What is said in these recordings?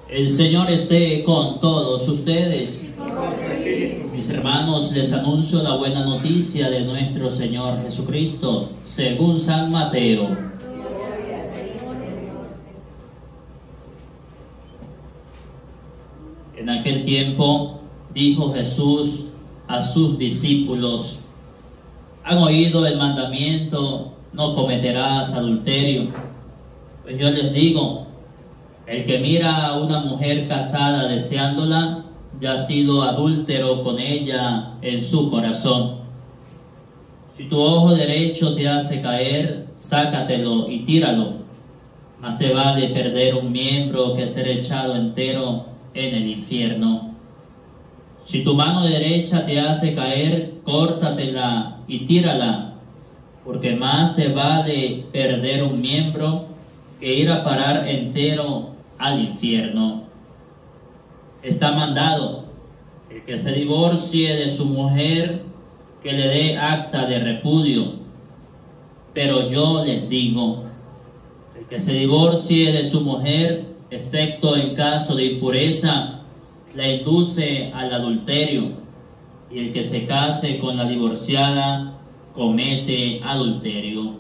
El Señor esté con todos ustedes. Mis hermanos, les anuncio la buena noticia de nuestro Señor Jesucristo, según San Mateo. En aquel tiempo dijo Jesús a sus discípulos: ¿han oído el mandamiento, no cometerás adulterio? Pues yo les digo, el que mira a una mujer casada deseándola, ya ha sido adúltero con ella en su corazón. Si tu ojo derecho te hace caer, sácatelo y tíralo. Más te vale perder un miembro que ser echado entero en el infierno. Si tu mano derecha te hace caer, córtatela y tírala, porque más te vale perder un miembro que ir a parar entero al infierno. Está mandado: el que se divorcie de su mujer, que le dé acta de repudio. Pero yo les digo, el que se divorcie de su mujer, excepto en caso de impureza, la induce al adulterio, y el que se case con la divorciada comete adulterio.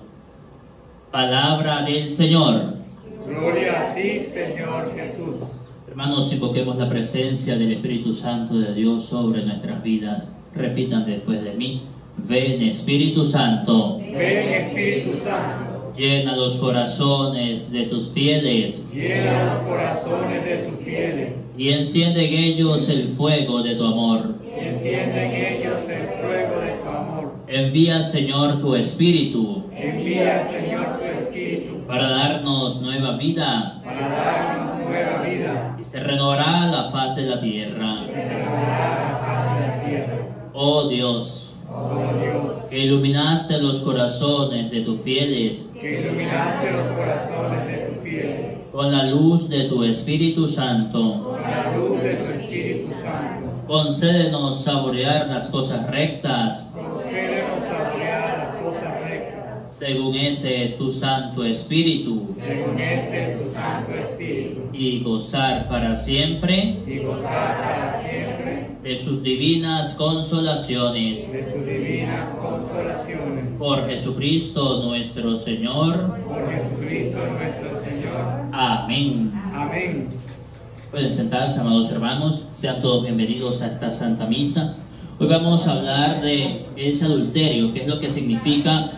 Palabra del Señor. Gloria a ti, Señor Jesús. Hermanos, invoquemos la presencia del Espíritu Santo de Dios sobre nuestras vidas. Repitan después de mí: ven, Espíritu Santo. Ven, Espíritu Santo. Llena los corazones de tus fieles. Llena los corazones de tus fieles. Y enciende en ellos el fuego de tu amor. Enciende en ellos el fuego de tu amor. Envía, Señor, tu Espíritu. Envía, Señor, tu Espíritu. Para darnos nueva vida. Para darnos nueva vida. Y se renovará la faz de la tierra. Se renovará la faz de la tierra. Oh Dios, que iluminaste los corazones de tus fieles, que iluminaste los corazones de tus fieles, con la luz de tu Espíritu Santo, con la luz de tu Espíritu Santo, concédenos saborear las cosas rectas, concédenos saborear las cosas rectas, según ese tu Santo Espíritu, según ese tu Santo Espíritu, y gozar para siempre de sus divinas consolaciones. de sus divinas consolaciones. Por Jesucristo nuestro Señor. Por Jesucristo nuestro Señor. Amén. Amén. Pueden sentarse, amados hermanos. Sean todos bienvenidos a esta Santa Misa. Hoy vamos a hablar de ese adulterio, que es lo que significa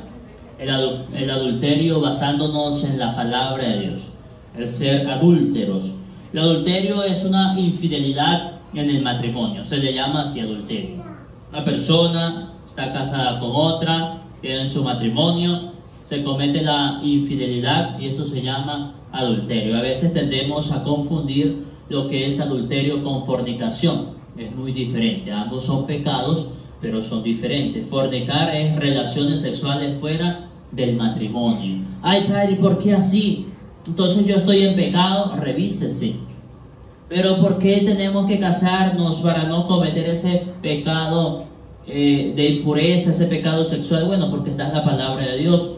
el adulterio basándonos en la palabra de Dios. El ser adúlteros. El adulterio es una infidelidad en el matrimonio, se le llama así adulterio. Una persona está casada con otra, tienen su matrimonio, se comete la infidelidad y eso se llama adulterio. A veces tendemos a confundir lo que es adulterio con fornicación. Es muy diferente, ambos son pecados, pero son diferentes. Fornicar es relaciones sexuales fuera del matrimonio. Ay, padre, ¿por qué así? Entonces yo estoy en pecado. Revísese. Pero ¿por qué tenemos que casarnos para no cometer ese pecado de impureza, ese pecado sexual? Bueno, porque está en la palabra de Dios.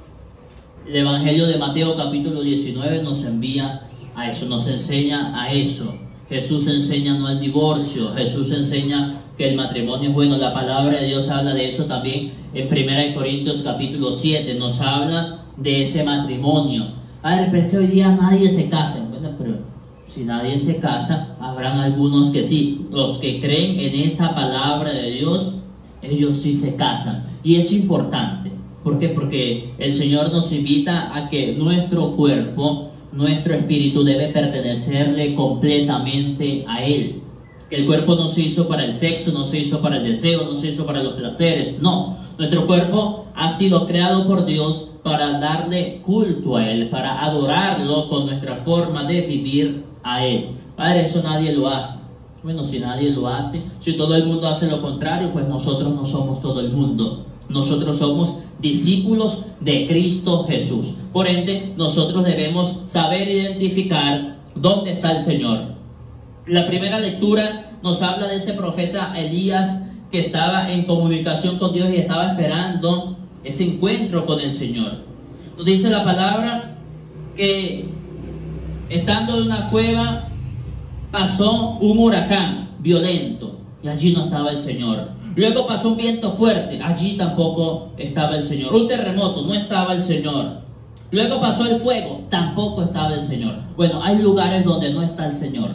El Evangelio de Mateo capítulo 19 nos envía a eso, nos enseña a eso. Jesús enseña no al divorcio, Jesús enseña que el matrimonio es bueno. La palabra de Dios habla de eso también en 1 Corintios capítulo 7, nos habla de ese matrimonio. A ver, pero es que hoy día nadie se casa. Bueno, pero si nadie se casa, habrán algunos que sí. Los que creen en esa palabra de Dios, ellos sí se casan. Y es importante. ¿Por qué? Porque el Señor nos invita a que nuestro cuerpo, nuestro espíritu debe pertenecerle completamente a Él. Que el cuerpo no se hizo para el sexo, no se hizo para el deseo, no se hizo para los placeres. No, nuestro cuerpo ha sido creado por Dios para darle culto a Él, para adorarlo con nuestra forma de vivir a Él. Padre, eso nadie lo hace. Bueno, si nadie lo hace, si todo el mundo hace lo contrario, pues nosotros no somos todo el mundo. Nosotros somos discípulos de Cristo Jesús. Por ende, nosotros debemos saber identificar dónde está el Señor. La primera lectura nos habla de ese profeta Elías que estaba en comunicación con Dios y estaba esperando ese encuentro con el Señor. Nos dice la palabra que estando en una cueva pasó un huracán violento y allí no estaba el Señor. Luego pasó un viento fuerte, allí tampoco estaba el Señor. Un terremoto, no estaba el Señor. Luego pasó el fuego, tampoco estaba el Señor. Bueno, hay lugares donde no está el Señor.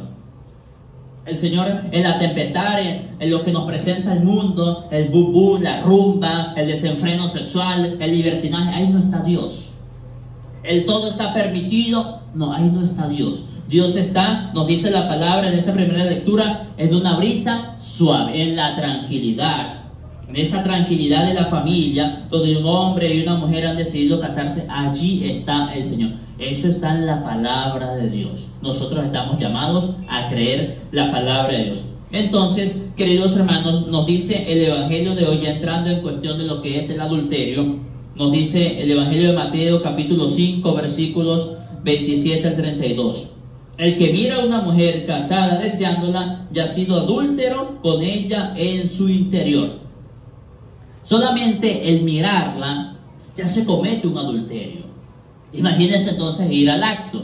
El Señor en la tempestad, en lo que nos presenta el mundo, el bum bum, la rumba, el desenfreno sexual, el libertinaje, ahí no está Dios. El todo está permitido, no, ahí no está Dios. Dios está, nos dice la palabra en esa primera lectura, en una brisa suave, en la tranquilidad. En esa tranquilidad de la familia, donde un hombre y una mujer han decidido casarse, allí está el Señor. Eso está en la palabra de Dios. Nosotros estamos llamados a creer la palabra de Dios. Entonces, queridos hermanos, nos dice el Evangelio de hoy, ya entrando en cuestión de lo que es el adulterio, nos dice el Evangelio de Mateo, capítulo 5, versículos 27 al 32. El que mira a una mujer casada deseándola, ya ha sido adúltero con ella en su interior. Solamente el mirarla, ya se comete un adulterio. Imagínense entonces ir al acto.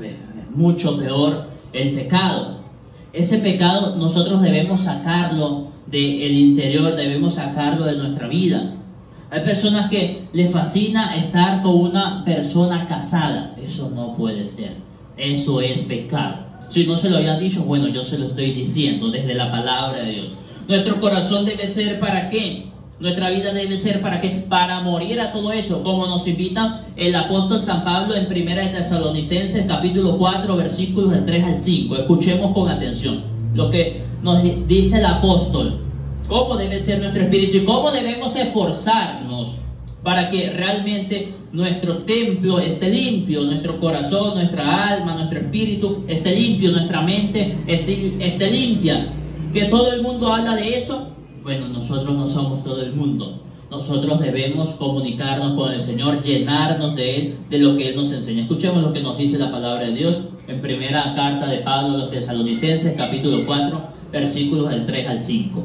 Mucho peor el pecado. Ese pecado nosotros debemos sacarlo del interior, debemos sacarlo de nuestra vida. Hay personas que les fascina estar con una persona casada. Eso no puede ser. Eso es pecado. Si no se lo había dicho, bueno, yo se lo estoy diciendo desde la palabra de Dios. Nuestro corazón debe ser ¿para qué? Nuestra vida debe ser ¿para qué? Para morir a todo eso, como nos invita el apóstol San Pablo en 1 de Tesalonicenses, capítulo 4, versículos del 3 al 5. Escuchemos con atención lo que nos dice el apóstol. Cómo debe ser nuestro espíritu y cómo debemos esforzarnos para que realmente nuestro templo esté limpio, nuestro corazón, nuestra alma, nuestro espíritu esté limpio, nuestra mente esté limpia. Que todo el mundo habla de eso. Bueno, nosotros no somos todo el mundo. Nosotros debemos comunicarnos con el Señor, llenarnos de Él, de lo que Él nos enseña. Escuchemos lo que nos dice la palabra de Dios en primera carta de Pablo a los Tesalonicenses, capítulo 4, versículos del 3 al 5.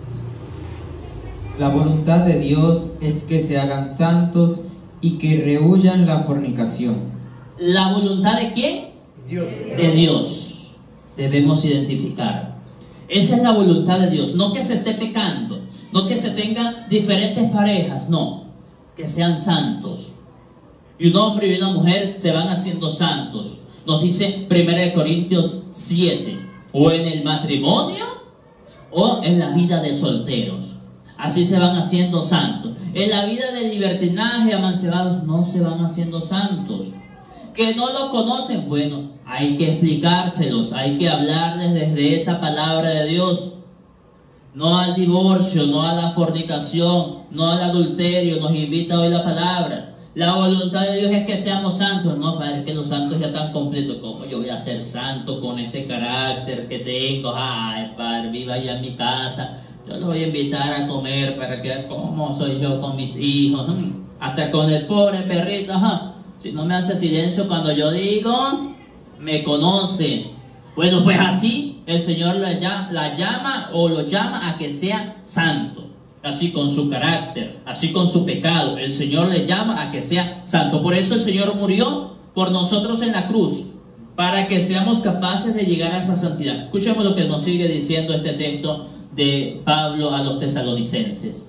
La voluntad de Dios es que se hagan santos y que rehuyan la fornicación. ¿La voluntad de quién? Dios. De Dios. Debemos identificar. Esa es la voluntad de Dios. No que se esté pecando, no que se tengan diferentes parejas, no. Que sean santos. Y un hombre y una mujer se van haciendo santos. Nos dice 1 Corintios 7. O en el matrimonio o en la vida de solteros. Así se van haciendo santos. En la vida de libertinaje, amancebados, no se van haciendo santos. Que no lo conocen, bueno, hay que explicárselos, hay que hablarles desde esa palabra de Dios. No al divorcio, no a la fornicación, no al adulterio, nos invita hoy la palabra. La voluntad de Dios es que seamos santos. No, Padre, que los santos ya están completos. ¿Cómo yo voy a ser santo con este carácter que tengo? Ay, Padre, viva ya en mi casa. Yo los voy a invitar a comer para que vean cómo soy yo con mis hijos. Hasta con el pobre perrito, si no me hace silencio cuando yo digo, me conoce. Bueno, pues así el Señor la llama o lo llama a que sea santo. Así con su carácter, así con su pecado. El Señor le llama a que sea santo. Por eso el Señor murió por nosotros en la cruz, para que seamos capaces de llegar a esa santidad. Escuchemos lo que nos sigue diciendo este texto de Pablo a los tesalonicenses.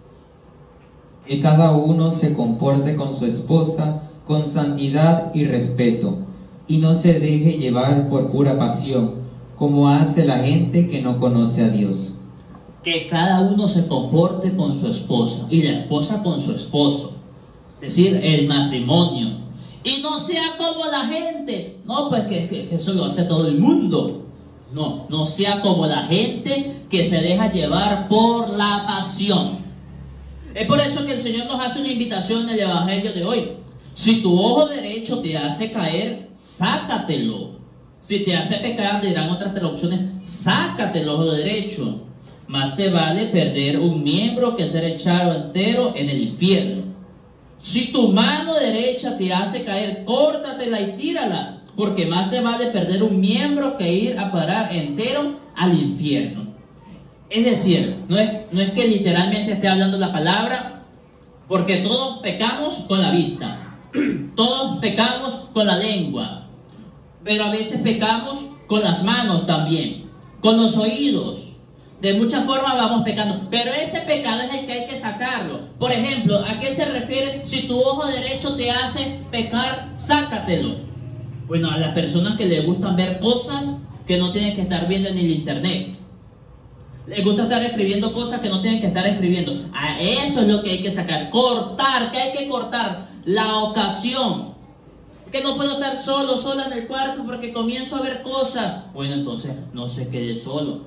Que cada uno se comporte con su esposa con santidad y respeto, y no se deje llevar por pura pasión, como hace la gente que no conoce a Dios. Que cada uno se comporte con su esposa y la esposa con su esposo, es decir, el matrimonio, y no sea como la gente. No, pues que eso lo hace todo el mundo. No sea como la gente que se deja llevar por la pasión. Es por eso que el Señor nos hace una invitación en el Evangelio de hoy. Si tu ojo derecho te hace caer, sácatelo. Si te hace pecar, dirán otras traducciones, sácate el ojo derecho. Más te vale perder un miembro que ser echado entero en el infierno. Si tu mano derecha te hace caer, córtatela y tírala, porque más te vale perder un miembro que ir a parar entero al infierno. Es decir, no es que literalmente esté hablando la palabra, porque todos pecamos con la vista, todos pecamos con la lengua, pero a veces pecamos con las manos también, con los oídos. De muchas formas vamos pecando, pero ese pecado es el que hay que sacarlo. Por ejemplo, ¿a qué se refiere? Si tu ojo derecho te hace pecar, sácatelo. Bueno, a las personas que les gustan ver cosas que no tienen que estar viendo en el internet, les gusta estar escribiendo cosas que no tienen que estar escribiendo, a eso es lo que hay que sacar. Cortar, ¿qué hay que cortar? La ocasión. Que no puedo estar solo, sola en el cuarto porque comienzo a ver cosas. Bueno, entonces no se quede solo.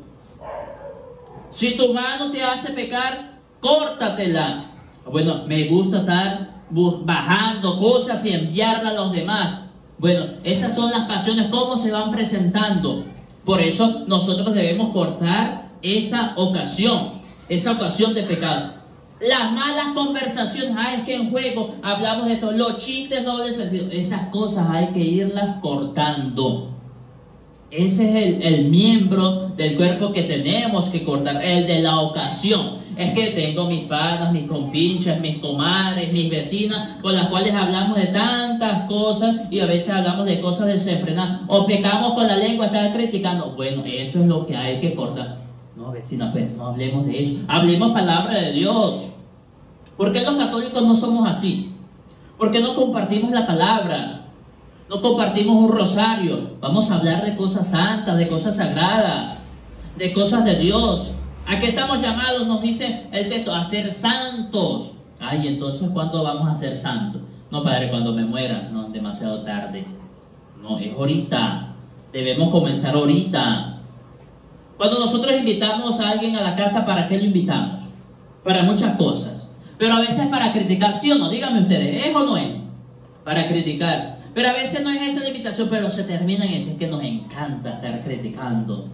Si tu mano te hace pecar, córtatela. Bueno, me gusta estar bajando cosas y enviarla a los demás. Bueno, esas son las pasiones, cómo se van presentando. Por eso nosotros debemos cortar esa ocasión de pecado. Las malas conversaciones, es que en juego hablamos de todo, los chistes doble sentido, esas cosas hay que irlas cortando. Ese es el miembro del cuerpo que tenemos que cortar, el de la ocasión. Es que tengo mis panas, mis compinches, mis comadres, mis vecinas, con las cuales hablamos de tantas cosas y a veces hablamos de cosas desenfrenadas. O pecamos con la lengua, estar criticando. Bueno, eso es lo que hay que cortar. No, vecina, pues no hablemos de eso. Hablemos palabra de Dios. ¿Por qué los católicos no somos así? ¿Por qué no compartimos la palabra? No compartimos un rosario. Vamos a hablar de cosas santas, de cosas sagradas, de cosas de Dios. ¿A qué estamos llamados? Nos dice el texto, a ser santos. Entonces, ¿cuándo vamos a ser santos? No, Padre, cuando me muera. No, demasiado tarde. No, es ahorita. Debemos comenzar ahorita. Cuando nosotros invitamos a alguien a la casa, ¿para qué lo invitamos? Para muchas cosas. Pero a veces para criticar, ¿sí o no? Díganme ustedes, ¿es o no es? Para criticar. Pero a veces no es esa la invitación, pero se termina en eso. Es que nos encanta estar criticando.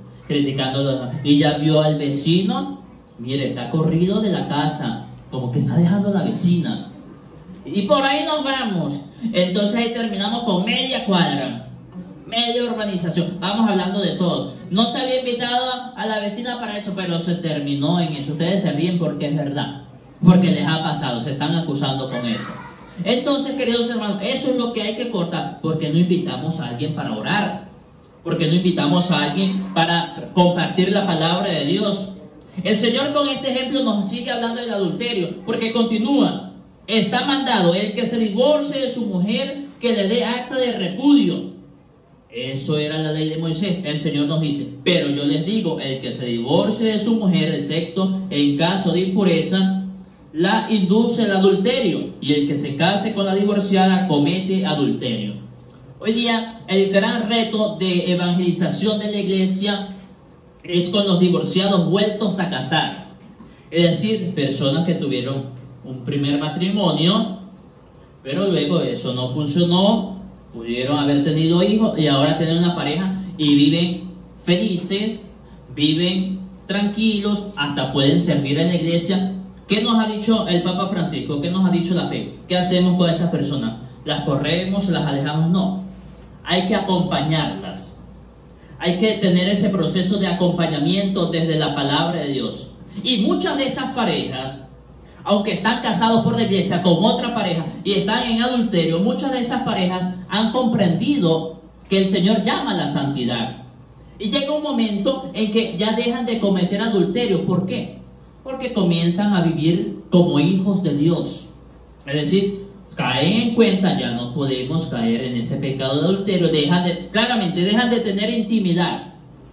Y ya vio al vecino, mire, está corrido de la casa, como que está dejando a la vecina. Y por ahí nos vamos. Entonces ahí terminamos con media cuadra, media urbanización. Vamos hablando de todo. No se había invitado a la vecina para eso, pero se terminó en eso. Ustedes se ríen porque es verdad. Porque les ha pasado, se están acusando con eso. Entonces, queridos hermanos, eso es lo que hay que cortar. Porque no invitamos a alguien para orar. Porque no invitamos a alguien para compartir la palabra de Dios. El Señor con este ejemplo nos sigue hablando del adulterio. Porque continúa. Está mandado el que se divorcie de su mujer, que le dé acta de repudio. Eso era la ley de Moisés. El Señor nos dice, pero yo les digo, el que se divorcie de su mujer, excepto en caso de impureza, la induce al adulterio, y el que se case con la divorciada comete adulterio. Hoy día el gran reto de evangelización de la iglesia es con los divorciados vueltos a casar. Es decir, personas que tuvieron un primer matrimonio, pero luego eso no funcionó, pudieron haber tenido hijos y ahora tienen una pareja y viven felices, viven tranquilos, hasta pueden servir en la iglesia. ¿Qué nos ha dicho el Papa Francisco? ¿Qué nos ha dicho la fe? ¿Qué hacemos con esas personas? ¿Las corremos? ¿Las alejamos? No. Hay que acompañarlas. Hay que tener ese proceso de acompañamiento desde la palabra de Dios. Y muchas de esas parejas, aunque están casados por la iglesia con otra pareja y están en adulterio, muchas de esas parejas han comprendido que el Señor llama a la santidad. Y llega un momento en que ya dejan de cometer adulterio. ¿Por qué? Porque comienzan a vivir como hijos de Dios. Es decir, caen en cuenta, ya no podemos caer en ese pecado de adulterio, claramente dejan de tener intimidad,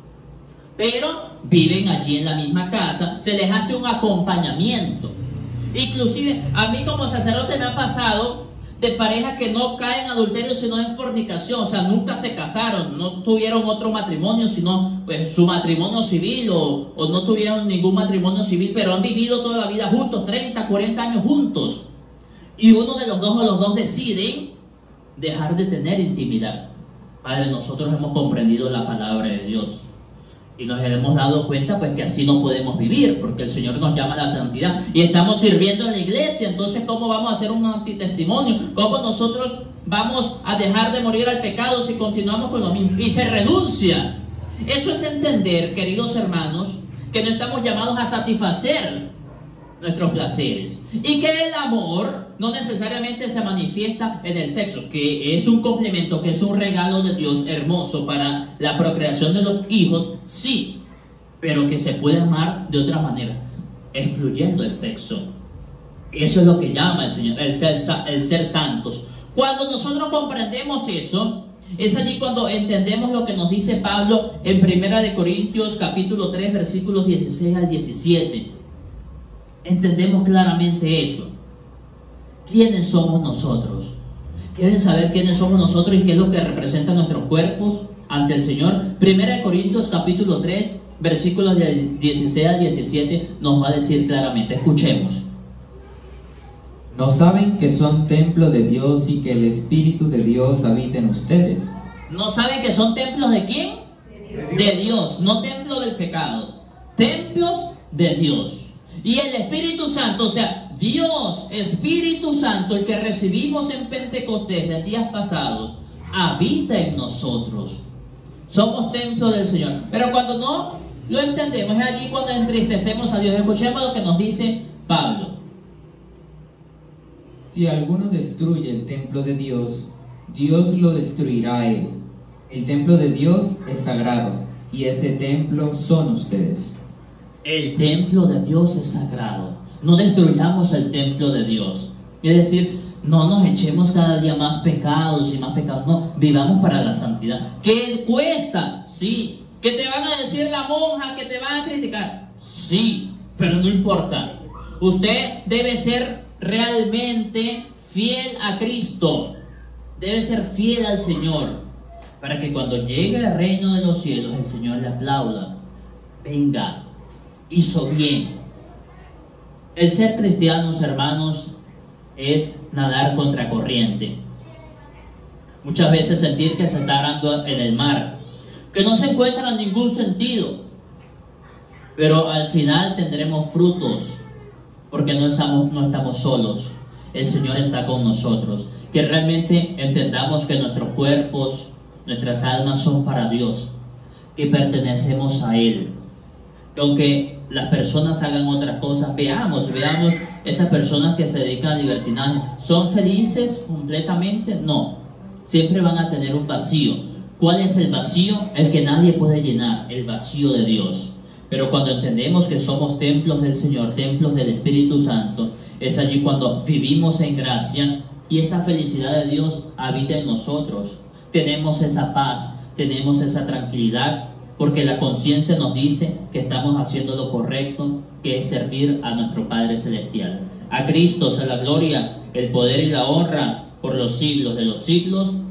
pero viven allí en la misma casa, se les hace un acompañamiento. Inclusive, a mí como sacerdote me ha pasado de parejas que no caen en adulterio sino en fornicación, o sea, nunca se casaron, no tuvieron otro matrimonio sino pues su matrimonio civil o no tuvieron ningún matrimonio civil, pero han vivido toda la vida juntos, 30, 40 años juntos, y uno de los dos o los dos deciden dejar de tener intimidad. Padre, nosotros hemos comprendido la palabra de Dios y nos hemos dado cuenta pues que así no podemos vivir, porque el Señor nos llama a la santidad y estamos sirviendo en la iglesia. Entonces, ¿cómo vamos a hacer un antitestimonio? ¿Cómo nosotros vamos a dejar de morir al pecado si continuamos con lo mismo? Y se renuncia. Eso es entender, queridos hermanos, que no estamos llamados a satisfacer nuestros placeres y que el amor no necesariamente se manifiesta en el sexo, que es un complemento, que es un regalo de Dios hermoso para la procreación de los hijos, sí, pero que se puede amar de otra manera, excluyendo el sexo. Eso es lo que llama el Señor, el ser santos. Cuando nosotros comprendemos eso, es allí cuando entendemos lo que nos dice Pablo en 1 Corintios capítulo 3, versículos 16 al 17. Entendemos claramente eso. ¿Quiénes somos nosotros? ¿Quieren saber quiénes somos nosotros y qué es lo que representan nuestros cuerpos ante el Señor? 1 Corintios capítulo 3, versículos del 16 al 17 nos va a decir claramente. Escuchemos. ¿No saben que son templo de Dios y que el Espíritu de Dios habita en ustedes? ¿No saben que son templos de quién? De Dios, no templo del pecado. Templos de Dios. Y el Espíritu Santo, o sea, Dios, Espíritu Santo, el que recibimos en Pentecostés de días pasados, habita en nosotros. Somos templo del Señor. Pero cuando no lo entendemos, es allí cuando entristecemos a Dios. Escuchemos lo que nos dice Pablo. Si alguno destruye el templo de Dios, Dios lo destruirá a él. El templo de Dios es sagrado, y ese templo son ustedes. El templo de Dios es sagrado. No destruyamos el templo de Dios. Es decir, no nos echemos cada día más pecados y más pecados. No, vivamos para la santidad. ¿Qué cuesta? Sí. ¿Que te van a decir la monja? ¿Que te van a criticar? Sí, pero no importa. Usted debe ser realmente fiel a Cristo. Debe ser fiel al Señor, para que cuando llegue el reino de los cielos, el Señor le aplauda. Venga, hizo bien. El ser cristianos, hermanos, es nadar contra corriente. Muchas veces sentir que se está nadando en el mar, que no se encuentra en ningún sentido, pero al final tendremos frutos, porque no estamos solos. El Señor está con nosotros. Que realmente entendamos que nuestros cuerpos, nuestras almas son para Dios, que pertenecemos a Él. Que aunque las personas hagan otras cosas, veamos esas personas que se dedican al libertinaje. ¿Son felices completamente? No. Siempre van a tener un vacío. ¿Cuál es el vacío? El que nadie puede llenar, el vacío de Dios. Pero cuando entendemos que somos templos del Señor, templos del Espíritu Santo, es allí cuando vivimos en gracia y esa felicidad de Dios habita en nosotros. Tenemos esa paz, tenemos esa tranquilidad, porque la conciencia nos dice que estamos haciendo lo correcto, que es servir a nuestro Padre Celestial. A Cristo sea la gloria, el poder y la honra por los siglos de los siglos.